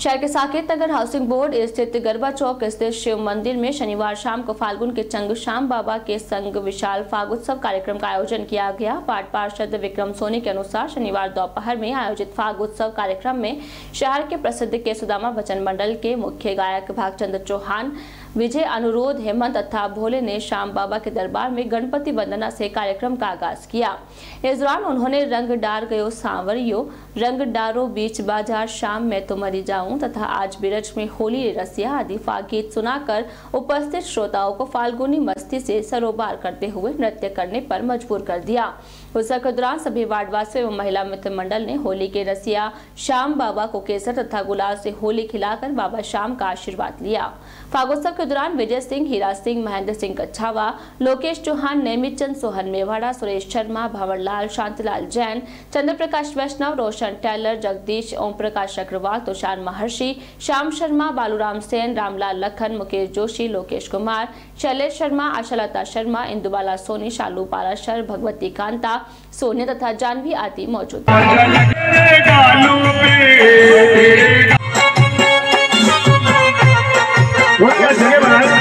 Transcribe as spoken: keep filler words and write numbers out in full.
शहर के Saket Nagar housing board स्थित गरबा चौक स्थित शिव मंदिर में शनिवार शाम को फाल्गुन के चंग श्याम बाबा के संग विशाल फागोत्सव कार्यक्रम का आयोजन किया गया। पाठ पार्षद विक्रम सोनी के अनुसार शनिवार दोपहर में आयोजित फागोत्सव कार्यक्रम में शहर के प्रसिद्ध केसुदामा भजन मंडल के मुख्य गायक भागचंद्र चौहान, विजय अनुरोध, हेमंत तथा भोले ने श्याम बाबा के दरबार में गणपति वंदना से कार्यक्रम का आगाज किया। इस दौरान उन्होंने रंग डार गयो सांवरियो, रंग डारो बीच बाजार, शाम में तो मरी जाऊं तथा आज बिरज में होली रसिया आदि गीत सुनाकर उपस्थित श्रोताओं को फाल्गुनी मस्ती से सरोबार करते हुए नृत्य करने पर मजबूर कर दिया। उत्सव के दौरान सभी वार्डवासियों एवं महिला मित्र मंडल ने होली के रसिया श्याम बाबा को केसर तथा गुलाल से होली खिलाकर बाबा श्याम का आशीर्वाद लिया। फागोत्सव के दौरान विजय सिंह, हीरा सिंह, महेंद्र सिंह कच्छावा, लोकेश चौहान, नेमित चंद, सोहन मेवाड़ा, सुरेश शर्मा, भंवरलाल, शांतिलाल जैन, चंद्र प्रकाश वैष्णव, रोशन टेलर, जगदीश, ओम प्रकाश अग्रवाल, तुषार महर्षि, श्याम शर्मा, बालूराम सेन, रामलाल लखन, मुकेश जोशी, लोकेश कुमार, शैलेश शर्मा, आशालता शर्मा, इंदुबाला सोनी, शालू पाराशर, भगवती कांता, सोनिया तथा जानवी आदि मौजूद थे।